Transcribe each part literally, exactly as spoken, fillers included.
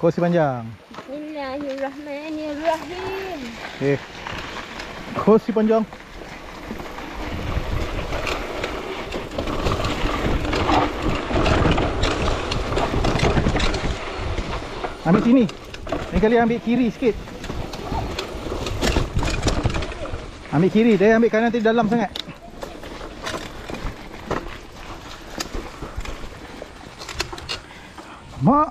Kursi panjang. Bismillahirrahmanirrahim. Okey. Kursi panjang. Ambil sini. Lain kali ambil kiri sikit. Ambil kiri, dia ambil kanan nanti dalam sangat. Mak.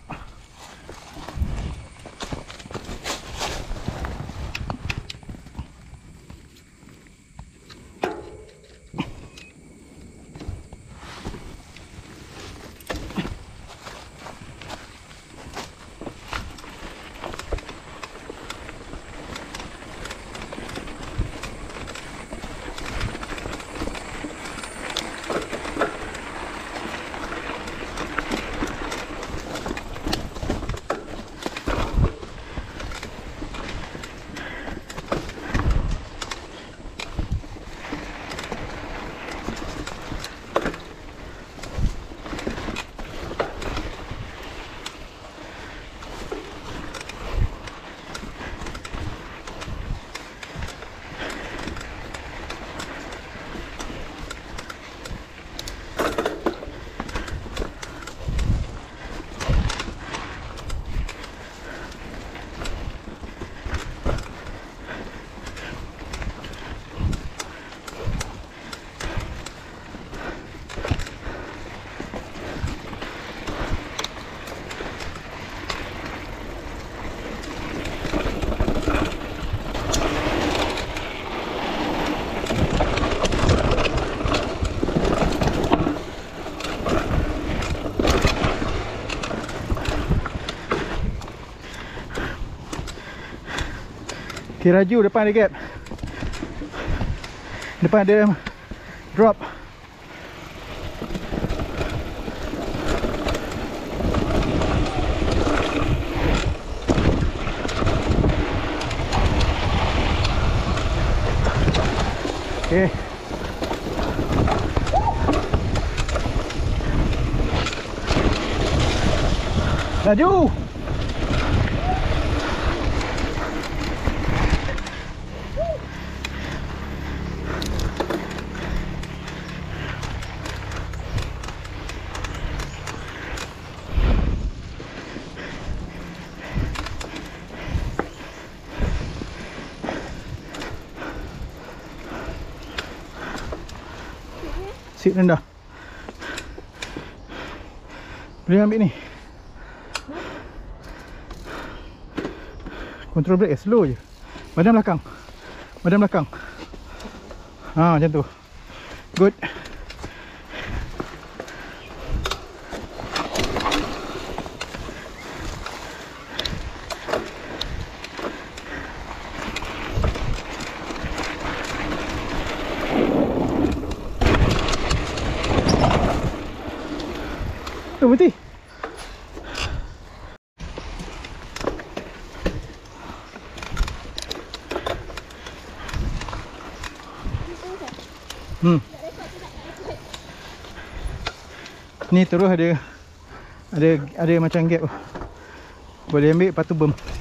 Okay, Raju depan ada gap. Depan ada drop. Okay. Laju. Sit rendah. Boleh ambil ni. Control brake slow je. Badan belakang. Badan belakang. Ha, macam tu. Good. Oh, berhenti. Hmm. Ni terus ada ada ada macam gap. Boleh ambil, lepas tu berm.